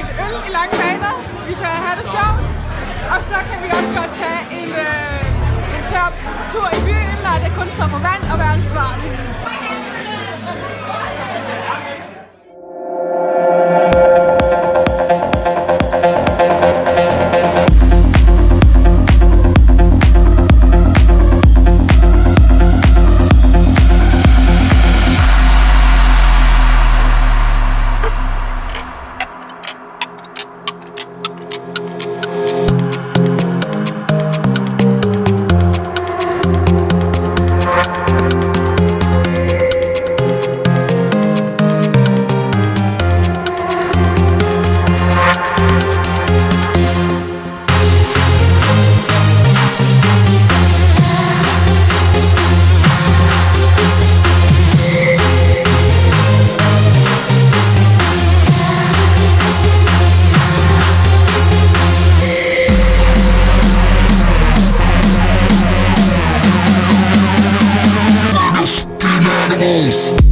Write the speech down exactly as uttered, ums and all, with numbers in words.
drikke øl i lange baner, vi kan have det sjovt, og så kan vi også godt tage en, øh, en tør tur i byen, når det kun står på vand, og være ansvarlig. Animals.